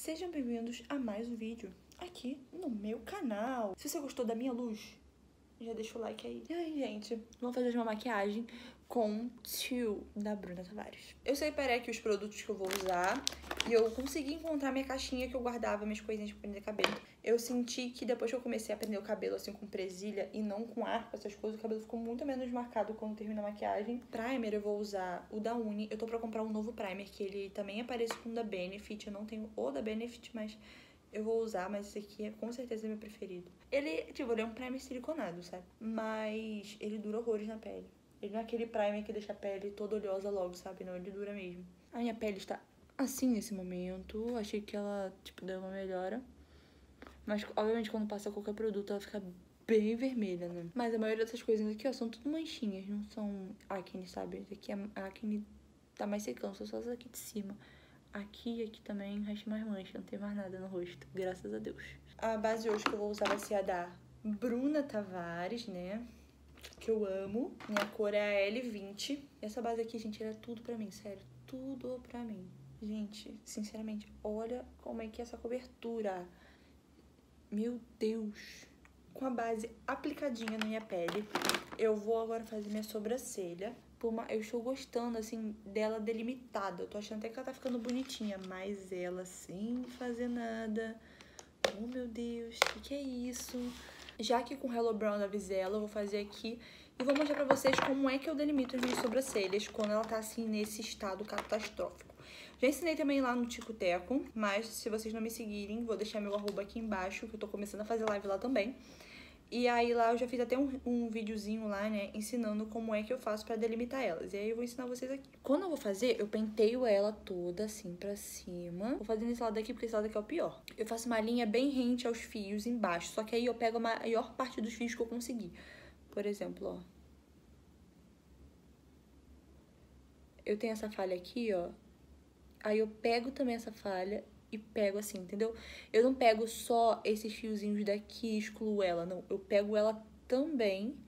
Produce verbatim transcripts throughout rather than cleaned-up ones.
Sejam bem-vindos a mais um vídeo aqui no meu canal. Se você gostou da minha luz, já deixa o like aí. E aí, gente, vamos fazer uma maquiagem com Two, da Bruna Tavares. Eu separei aqui os produtos que eu vou usar e eu consegui encontrar minha caixinha que eu guardava minhas coisinhas pra prender cabelo. Eu senti que depois que eu comecei a prender o cabelo assim com presilha e não com arco, essas coisas, o cabelo ficou muito menos marcado quando termina a maquiagem. Primer eu vou usar o da Uni. Eu tô pra comprar um novo primer, que ele também aparece com o da Benefit. Eu não tenho o da Benefit, mas eu vou usar, mas esse aqui é com certeza meu preferido. Ele, tipo, ele é um primer siliconado, sabe? Mas ele dura horrores na pele. Ele não é aquele primer que deixa a pele toda oleosa logo, sabe? Não, ele dura mesmo. A minha pele está assim nesse momento. Achei que ela, tipo, deu uma melhora. Mas, obviamente, quando passa qualquer produto, ela fica bem vermelha, né? Mas a maioria dessas coisas aqui, ó, são tudo manchinhas. Não são acne, sabe? Esse aqui, a acne tá mais secando. Só essa aqui de cima. Aqui e aqui também resta mais mancha. Não tem mais nada no rosto. Graças a Deus. A base hoje que eu vou usar vai ser a da Bruna Tavares, né? Que eu amo. Minha cor é a L vinte. E essa base aqui, gente, ela é tudo pra mim, sério. Tudo pra mim. Gente, sinceramente, olha como é que é essa cobertura. Meu Deus. Com a base aplicadinha na minha pele, eu vou agora fazer minha sobrancelha. Por uma... Eu estou gostando, assim, dela delimitada. Eu tô achando até que ela tá ficando bonitinha. Mas ela sem fazer nada. Oh, meu Deus. O que, que é isso? Já que com o Hello Brown da Vizela, eu vou fazer aqui e vou mostrar pra vocês como é que eu delimito as minhas sobrancelhas quando ela tá assim nesse estado catastrófico. Já ensinei também lá no Tico Teco, mas se vocês não me seguirem, vou deixar meu arroba aqui embaixo, que eu tô começando a fazer live lá também. E aí lá eu já fiz até um, um videozinho lá, né, ensinando como é que eu faço pra delimitar elas. E aí eu vou ensinar vocês aqui. Quando eu vou fazer, eu penteio ela toda assim pra cima. Vou fazer nesse lado daqui, porque esse lado aqui é o pior. Eu faço uma linha bem rente aos fios embaixo, só que aí eu pego a maior parte dos fios que eu conseguir. Por exemplo, ó. Eu tenho essa falha aqui, ó. Aí eu pego também essa falha e pego assim, entendeu? Eu não pego só esses fiozinhos daqui e excluo ela, não. Eu pego ela também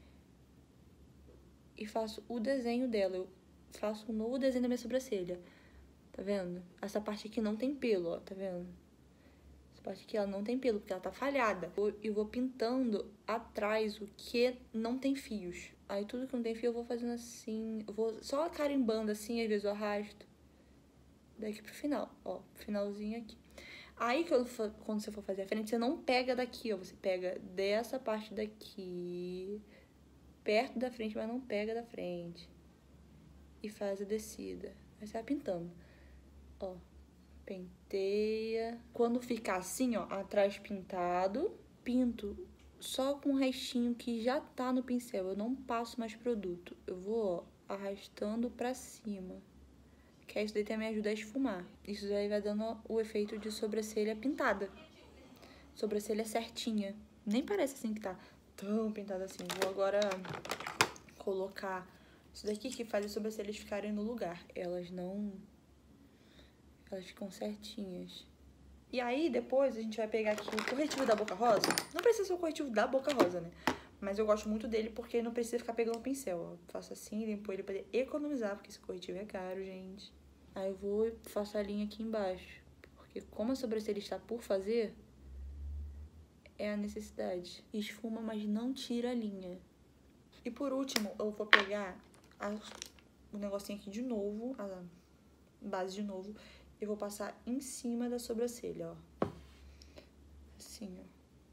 e faço o desenho dela. Eu faço um novo desenho da minha sobrancelha. Tá vendo? Essa parte aqui não tem pelo, ó. Tá vendo? Essa parte aqui, ela não tem pelo, porque ela tá falhada. Eu vou pintando atrás o que não tem fios. Aí tudo que não tem fio eu vou fazendo assim. Eu vou só carimbando assim, às vezes eu arrasto. Daqui pro final, ó. Finalzinho aqui. Aí, quando você for fazer a frente, você não pega daqui, ó. Você pega dessa parte daqui, perto da frente, mas não pega da frente. E faz a descida. Aí você vai pintando. Ó. Penteia. Quando ficar assim, ó, atrás pintado, pinto só com o restinho que já tá no pincel. Eu não passo mais produto. Eu vou, ó, arrastando pra cima. Que isso daí também ajuda a esfumar. Isso daí vai dando o efeito de sobrancelha pintada. Sobrancelha certinha. Nem parece assim que tá tão pintada assim. Vou agora colocar isso daqui que faz as sobrancelhas ficarem no lugar. Elas não... Elas ficam certinhas. E aí, depois, a gente vai pegar aqui o corretivo da Boca Rosa. Não precisa ser o corretivo da Boca Rosa, né? Mas eu gosto muito dele porque não precisa ficar pegando o pincel, ó. Faço assim, limpo ele pra poder economizar, porque esse corretivo é caro, gente. Aí eu vou e faço a linha aqui embaixo. Porque como a sobrancelha está por fazer, é a necessidade. Esfuma, mas não tira a linha. E por último, eu vou pegar a, o negocinho aqui de novo, a base de novo. E vou passar em cima da sobrancelha, ó. Assim, ó.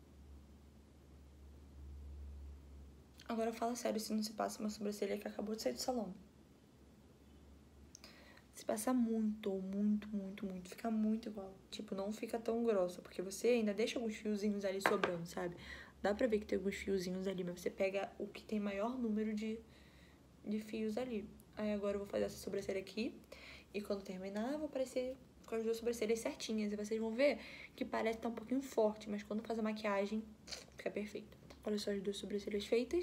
Agora fala sério se não se passa uma sobrancelha que acabou de sair do salão. Se passar muito, muito, muito, muito, fica muito igual. Tipo, não fica tão grossa, porque você ainda deixa alguns fiozinhos ali sobrando, sabe? Dá pra ver que tem alguns fiozinhos ali, mas você pega o que tem maior número de, de fios ali. Aí agora eu vou fazer essa sobrancelha aqui. E quando terminar, eu vou aparecer com as duas sobrancelhas certinhas. E vocês vão ver que parece que tá um pouquinho forte, mas quando faz a maquiagem, fica perfeito. Olha só as duas sobrancelhas feitas.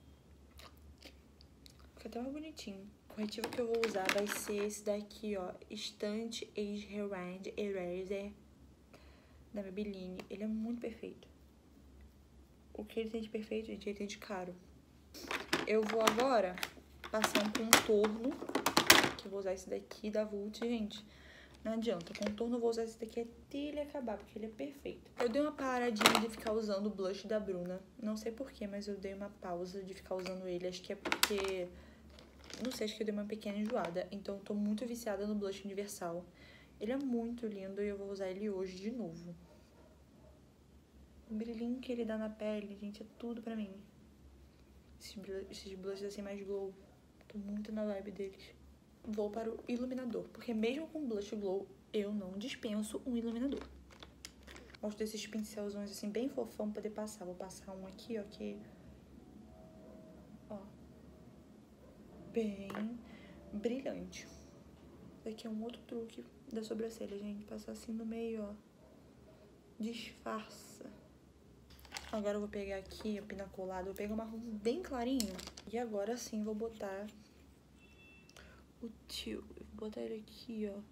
Fica até mais bonitinho. O corretivo que eu vou usar vai ser esse daqui, ó. Instant Age Rewind Eraser da Maybelline. Ele é muito perfeito. O que ele tem de perfeito, gente, ele tem de caro. Eu vou agora passar um contorno, que eu vou usar esse daqui da Vult, gente. Não adianta, contorno eu vou usar esse daqui até ele acabar, porque ele é perfeito. Eu dei uma paradinha de ficar usando o blush da Bruna. Não sei porquê, mas eu dei uma pausa de ficar usando ele. Acho que é porque... Não sei, acho que eu dei uma pequena enjoada. Então eu tô muito viciada no blush universal. Ele é muito lindo e eu vou usar ele hoje de novo. O brilhinho que ele dá na pele, gente, é tudo pra mim. Esses, blush, esses blushes assim mais glow. Tô muito na vibe deles. Vou para o iluminador, porque mesmo com blush glow, eu não dispenso um iluminador. Gosto desses pincelzões assim, bem fofão pra poder passar. Vou passar um aqui, ó, que... Ó. Bem brilhante. Esse aqui é um outro truque da sobrancelha, gente. Passar assim no meio, ó. Disfarça. Agora eu vou pegar aqui o pinacolado. Vou pegar um marrom bem clarinho. E agora sim vou botar... o tio, vou botar ele aqui, ó.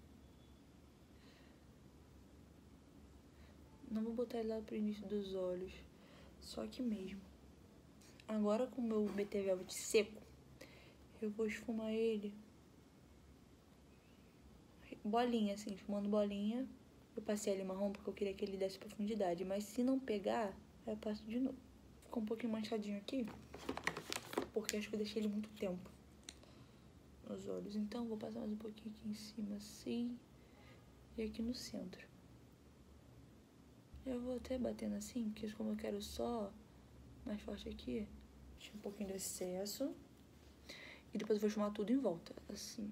Não vou botar ele lá pro início dos olhos, só aqui mesmo. Agora com o meu B T Velvet seco, eu vou esfumar ele. Bolinha, assim, esfumando bolinha. Eu passei ali marrom porque eu queria que ele desse profundidade, mas se não pegar, aí eu passo de novo. Ficou um pouquinho manchadinho aqui, porque acho que eu deixei ele muito tempo nos olhos. Então, vou passar mais um pouquinho aqui em cima, assim, e aqui no centro. Eu vou até batendo assim, porque como eu quero só mais forte aqui, deixa um pouquinho do excesso. E depois eu vou esfumar tudo em volta, assim.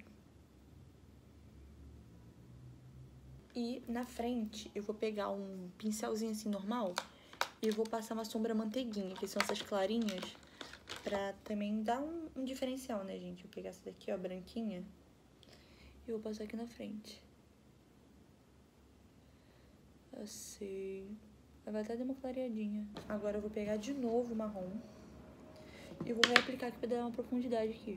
E na frente, eu vou pegar um pincelzinho assim, normal, e eu vou passar uma sombra manteiguinha, que são essas clarinhas, pra também dar um, um diferencial, né, gente? Vou pegar essa daqui, ó, branquinha, e vou passar aqui na frente. Assim. Vai até dar uma clareadinha. Agora eu vou pegar de novo o marrom. E vou reaplicar aqui pra dar uma profundidade aqui.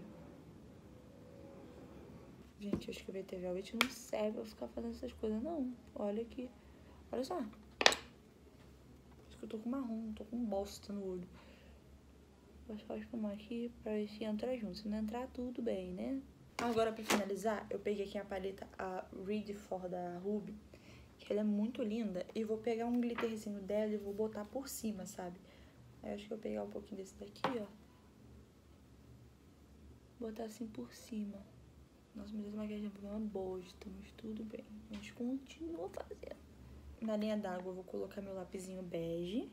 Gente, acho que o B T Velvet não serve pra ficar fazendo essas coisas, não. Olha aqui. Olha só. Acho que eu tô com marrom, tô com bosta no olho. Vou só esfumar aqui pra ver se entra junto. Se não entrar, tudo bem, né? Agora, pra finalizar, eu peguei aqui a paleta, a Read For da Ruby. Que ela é muito linda. E vou pegar um glitterzinho dela e vou botar por cima, sabe? Aí eu acho que eu vou pegar um pouquinho desse daqui, ó. Botar assim por cima. Nossa, mas essa maquiagem é uma bosta, mas tudo bem. A gente continua fazendo. Na linha d'água eu vou colocar meu lapisinho bege.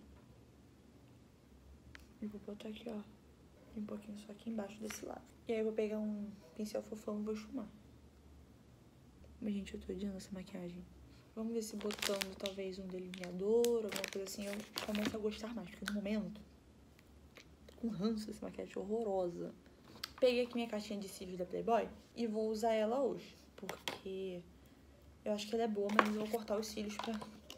E vou botar aqui, ó. Um pouquinho só aqui embaixo desse lado. E aí eu vou pegar um pincel fofão e vou esfumar. Mas, gente, eu tô odiando essa maquiagem. Vamos ver se botando talvez um delineador, alguma coisa assim, eu começo a gostar mais. Porque no momento, tô com ranço essa maquiagem horrorosa. Peguei aqui minha caixinha de cílios da Playboy e vou usar ela hoje. Porque eu acho que ela é boa, mas eu vou cortar os cílios pra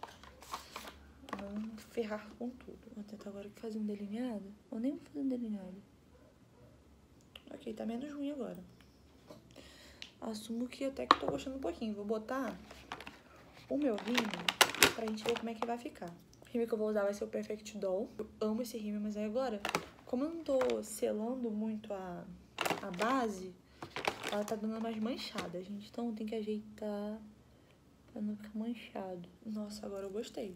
não ferrar com tudo. Vou tentar agora fazer um delineado. Ou nem vou fazer um delineado. Ok, tá menos ruim agora. Assumo que até que tô gostando um pouquinho. Vou botar o meu rímel pra gente ver como é que vai ficar. O rímel que eu vou usar vai ser o Perfect Doll. Eu amo esse rímel, mas aí agora, como eu não tô selando muito a, a base, ela tá dando mais manchada, gente. Então tem que ajeitar pra não ficar manchado. Nossa, agora eu gostei.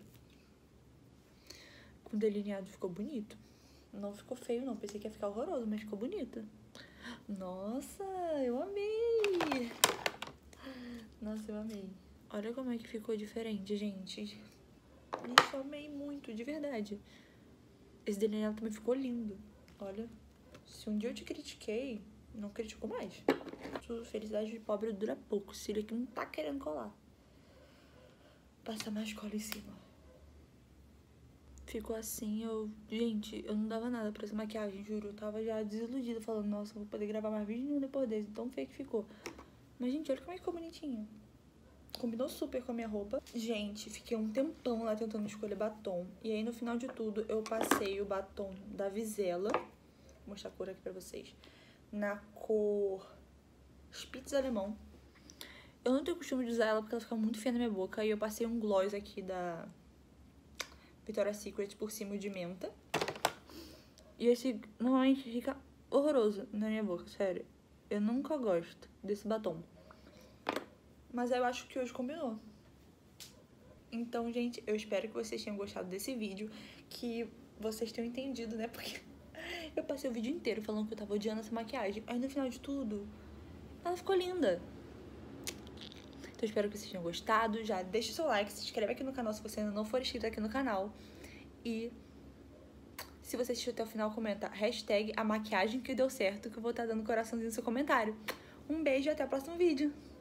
Com delineado ficou bonito. Não ficou feio, não. Pensei que ia ficar horroroso, mas ficou bonito. Nossa, eu amei! Nossa, eu amei. Olha como é que ficou diferente, gente. Isso, eu amei muito, de verdade. Esse delineado também ficou lindo. Olha, se um dia eu te critiquei, não critico mais. Sua felicidade de pobre dura pouco. O cílio aqui não tá querendo colar. Passa mais cola em cima. Ficou assim, eu... Gente, eu não dava nada pra essa maquiagem, juro. Eu tava já desiludida, falando, nossa, não vou poder gravar mais vídeo nenhum depois desse. Tão feio que ficou. Mas, gente, olha como é que ficou bonitinho. Combinou super com a minha roupa. Gente, fiquei um tempão lá tentando escolher batom. E aí, no final de tudo, eu passei o batom da Vizela. Vou mostrar a cor aqui pra vocês. Na cor Spitz Alemão. Eu não tenho costume de usar ela porque ela fica muito feia na minha boca. E eu passei um gloss aqui da Victoria's Secret por cima de menta. E esse normalmente fica horroroso na minha boca, sério. Eu nunca gosto desse batom. Mas eu acho que hoje combinou. Então, gente, eu espero que vocês tenham gostado desse vídeo, que vocês tenham entendido, né? Porque eu passei o vídeo inteiro falando que eu tava odiando essa maquiagem. Aí, no final de tudo, ela ficou linda. Então, eu espero que vocês tenham gostado. Já deixa o seu like, se inscreve aqui no canal se você ainda não for inscrito aqui no canal. E se você assistiu até o final, comenta hashtag a maquiagem que deu certo, que eu vou estar dando coraçãozinho no seu comentário. Um beijo e até o próximo vídeo.